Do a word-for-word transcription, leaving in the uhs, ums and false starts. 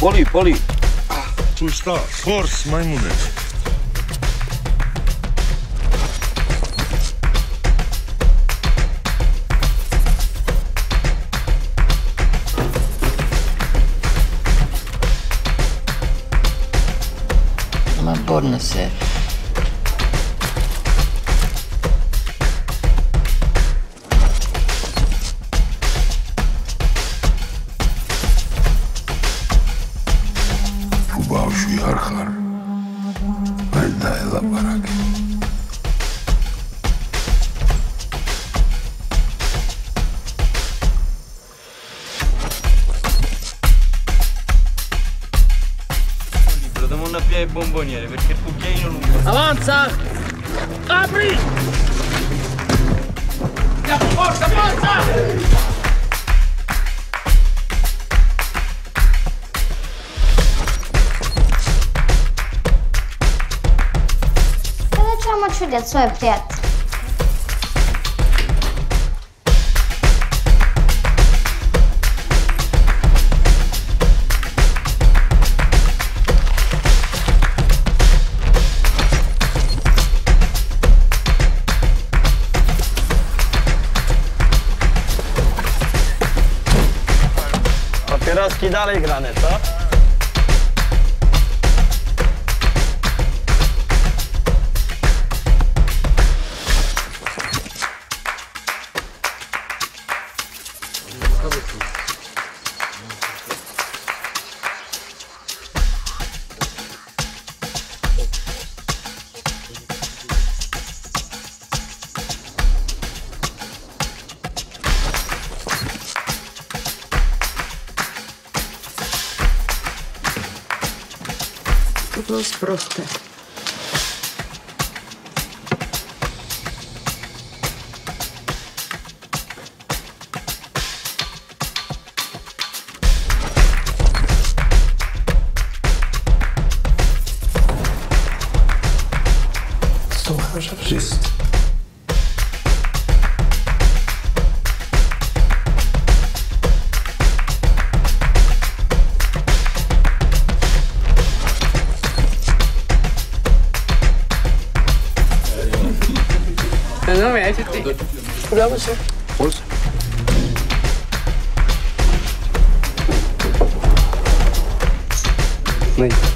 Boli, boli. Už šta? Fors, majmune. Ma buonasera. Bavši Arhar. Valjda je labarak. Proviamo una pia e bomboniere perché il cucchiaino lungo. Avanza! Apri! Forza, forza! Ćemo čudjeti svoje prijatelje. Papieroski dalej grane, co? To bylo sprosté. Słuchasz, że wszyscy. No, ja ty. Udało się. Puls. No i